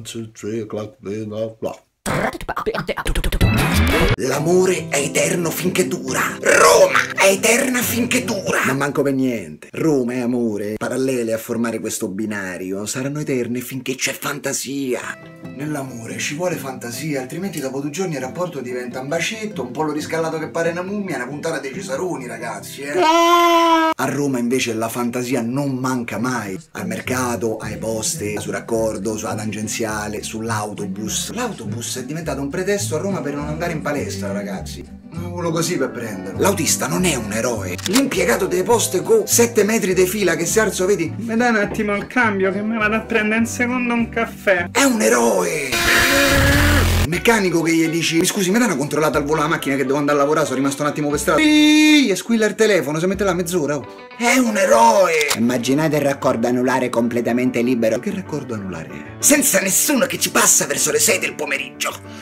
2, 3 o'clock, blah, blah. L'amore è eterno finché dura. Roma è eterna finché dura. Ma manco per niente. Roma e amore, parallele a formare questo binario, saranno eterne finché c'è fantasia. Nell'amore ci vuole fantasia, altrimenti dopo 2 giorni il rapporto diventa un bacetto, un pollo riscaldato che pare una mummia, una puntata dei Cesaroni, ragazzi, A Roma invece la fantasia non manca mai. Al mercato, ai poste, sul raccordo, sulla tangenziale, sull'autobus. L'autobus è diventato un pretesto a Roma per non andare in palestra, ragazzi. Non volevo così per prenderlo. L'autista non è un eroe. L'impiegato delle poste con 7 metri di fila che si alza, vedi? Mi dai un attimo il cambio che mi vado a prendere un secondo un caffè. È un eroe! Il meccanico che gli dici: scusi, mi dai una controllata al volo la macchina che devo andare a lavorare, sono rimasto un attimo per strada. E squilla il telefono, si mette là mezz'ora. Oh. È un eroe! Immaginate il raccordo anulare completamente libero. Che raccordo anulare è? Senza nessuno che ci passa verso le 6 del pomeriggio.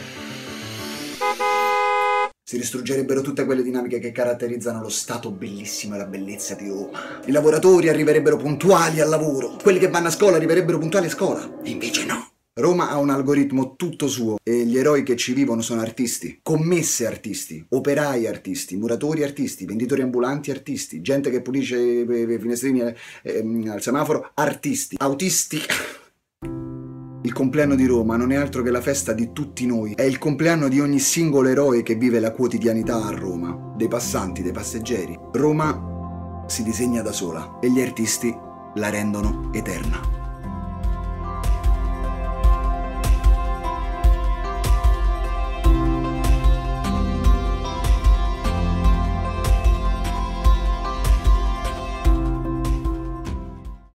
Si distruggerebbero tutte quelle dinamiche che caratterizzano lo stato bellissimo e la bellezza di Roma. I lavoratori arriverebbero puntuali al lavoro, quelli che vanno a scuola arriverebbero puntuali a scuola. E invece no. Roma ha un algoritmo tutto suo e gli eroi che ci vivono sono artisti, commesse artisti, operai artisti, muratori artisti, venditori ambulanti artisti, gente che pulisce i finestrini al semaforo artisti, autisti. Il compleanno di Roma non è altro che la festa di tutti noi, è il compleanno di ogni singolo eroe che vive la quotidianità a Roma, dei passanti, dei passeggeri. Roma si disegna da sola e gli artisti la rendono eterna.